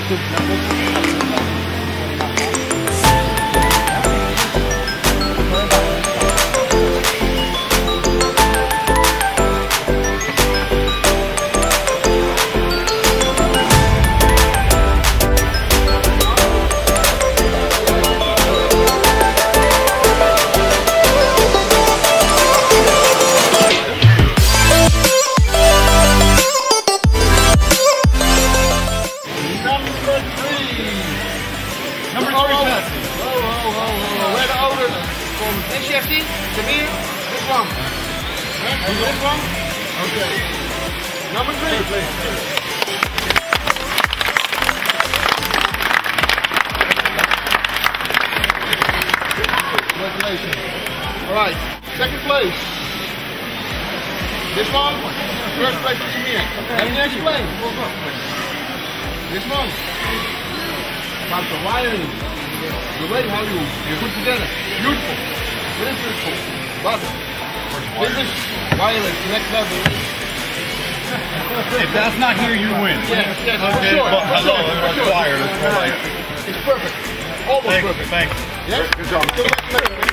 MST, Samir, this one. This one? Okay. Number 3, please. Congratulations. Alright, second place. This one, first place for Samir. Let me explain. This one. About the wiring. The way how you put together. Beautiful. Very beautiful. But this is wireless, next level. If that's not here, you win. Yes, okay. For sure. Required. It's perfect. Almost perfect. Thanks. Yes? Good job.